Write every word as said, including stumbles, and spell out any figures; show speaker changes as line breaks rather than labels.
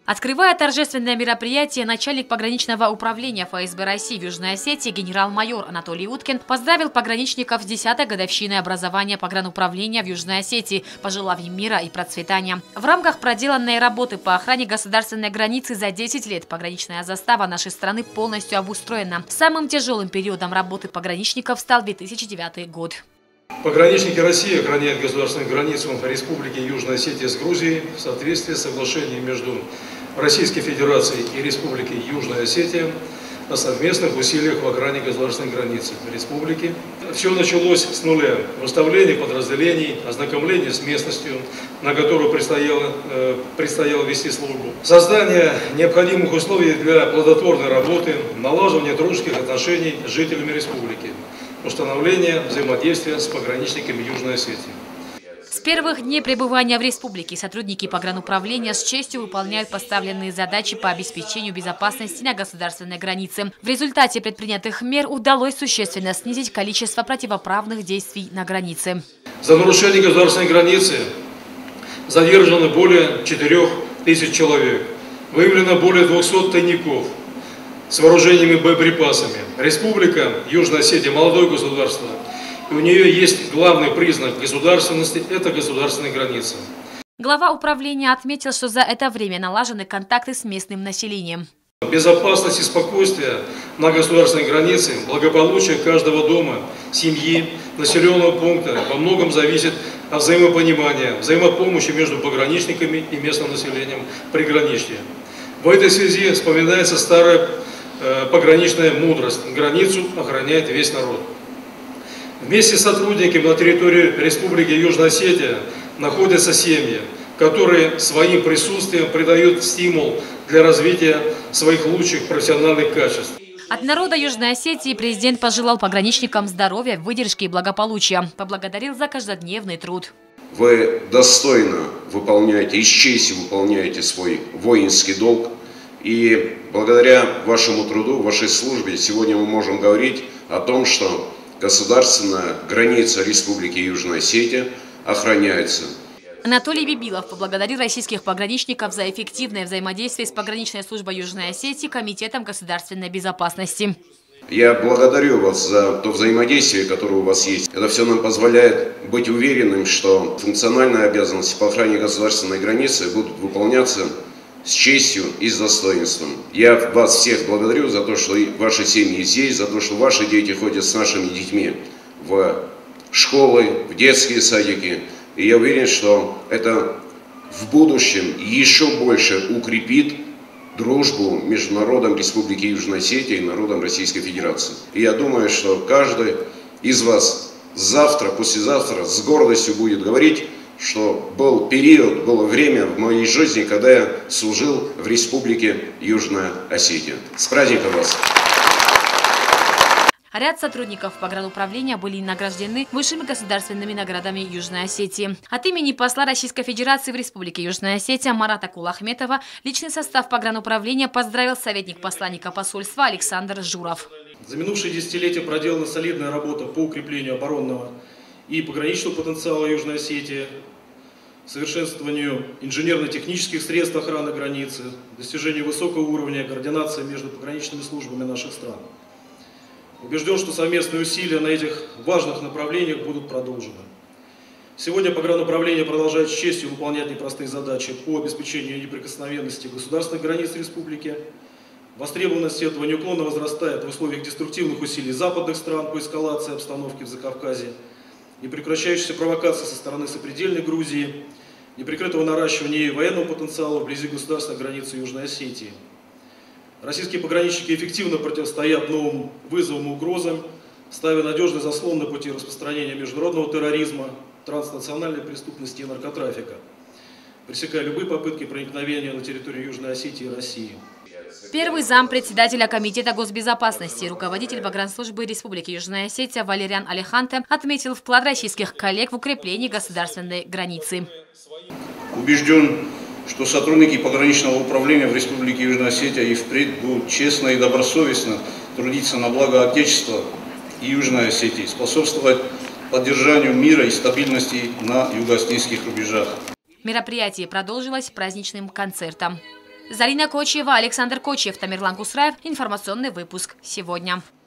Открывая торжественное мероприятие, начальник пограничного управления эф эс бэ России в Южной Осетии генерал-майор Анатолий Уткин поздравил пограничников с десятой годовщиной образования погрануправления в Южной Осетии, пожелав им мира и процветания. В рамках проделанной работы по охране государственной границы за десять лет пограничная застава нашей страны полностью обустроена. Самым тяжелым периодом работы пограничников стал две тысячи девятый год.
Пограничники России охраняют государственную границу Республики Южной Осетии с Грузией в соответствии с соглашением между Российской Федерацией и Республикой Южная Осетия о совместных усилиях в охране государственной границы республики. Все началось с нуля. Выставление подразделений, ознакомление с местностью, на которую предстояло, э, предстояло вести службу. Создание необходимых условий для плодотворной работы, налаживание дружеских отношений с жителями республики. Установление взаимодействия с пограничниками Южной Осетии.
С первых дней пребывания в республике сотрудники погрануправления с честью выполняют поставленные задачи по обеспечению безопасности на государственной границе. В результате предпринятых мер удалось существенно снизить количество противоправных действий на границе.
За нарушение государственной границы задержано более четырёх тысяч человек. Выявлено более двухсот тайников с вооружениями и боеприпасами. Республика Южная Осетия – молодое государство, и у нее есть главный признак государственности – это государственная граница.
Глава управления отметил, что за это время налажены контакты с местным населением.
Безопасность и спокойствие на государственной границе, благополучие каждого дома, семьи, населенного пункта во многом зависит от взаимопонимания, взаимопомощи между пограничниками и местным населением приграничья. В этой связи вспоминается старая э, пограничная мудрость: границу охраняет весь народ. Вместе с сотрудниками на территории Республики Южная Осетия находятся семьи, которые своим присутствием придают стимул для развития своих лучших профессиональных качеств.
От народа Южной Осетии президент пожелал пограничникам здоровья, выдержки и благополучия. Поблагодарил за каждодневный труд.
Вы достойно выполняете и с честью выполняете свой воинский долг. И благодаря вашему труду, вашей службе сегодня мы можем говорить о том, что государственная граница Республики Южная Осетия охраняется.
Анатолий Бибилов поблагодарил российских пограничников за эффективное взаимодействие с пограничной службой Южной Осетии Комитетом государственной безопасности.
Я благодарю вас за то взаимодействие, которое у вас есть. Это все нам позволяет быть уверенным, что функциональные обязанности по охране государственной границы будут выполняться с честью и с достоинством. Я вас всех благодарю за то, что ваши семьи здесь, за то, что ваши дети ходят с нашими детьми в школы, в детские садики. И я уверен, что это в будущем еще больше укрепит дружбу между народом Республики Южная Осетия и народом Российской Федерации. И я думаю, что каждый из вас завтра, послезавтра с гордостью будет говорить, что был период, было время в моей жизни, когда я служил в Республике Южная Осетия. С праздником вас!
Ряд сотрудников погрануправления были награждены высшими государственными наградами Южной Осетии. От имени посла Российской Федерации в Республике Южная Осетия Марата Кулахметова личный состав погрануправления поздравил советник посланника посольства Александр Журов.
За минувшие десятилетия проделана солидная работа по укреплению оборонного и пограничного потенциала Южной Осетии, совершенствованию инженерно-технических средств охраны границы, достижению высокого уровня координации между пограничными службами наших стран. Убежден, что совместные усилия на этих важных направлениях будут продолжены. Сегодня погрануправление продолжает с честью выполнять непростые задачи по обеспечению неприкосновенности государственных границ республики. Востребованность этого неуклонно возрастает в условиях деструктивных усилий западных стран по эскалации обстановки в Закавказье, непрекращающейся провокации со стороны сопредельной Грузии, неприкрытого наращивания военного потенциала вблизи государственной границы Южной Осетии. Российские пограничники эффективно противостоят новым вызовам и угрозам, ставя надежный заслон на пути распространения международного терроризма, транснациональной преступности и наркотрафика, пресекая любые попытки проникновения на территорию Южной Осетии и России.
Первый зампредседателя Комитета госбезопасности, руководитель погранслужбы Республики Южная Осетия Валериан Алеханте отметил вклад российских коллег в укрепление государственной границы.
Убежден, что сотрудники пограничного управления в Республике Южная Осетия и впредь будут честно и добросовестно трудиться на благо Отечества и Южной Осетии, способствовать поддержанию мира и стабильности на юго-осетинских рубежах.
Мероприятие продолжилось праздничным концертом. Зарина Кочева, Александр Кочев, Тамерлан Кусраев. Информационный выпуск сегодня.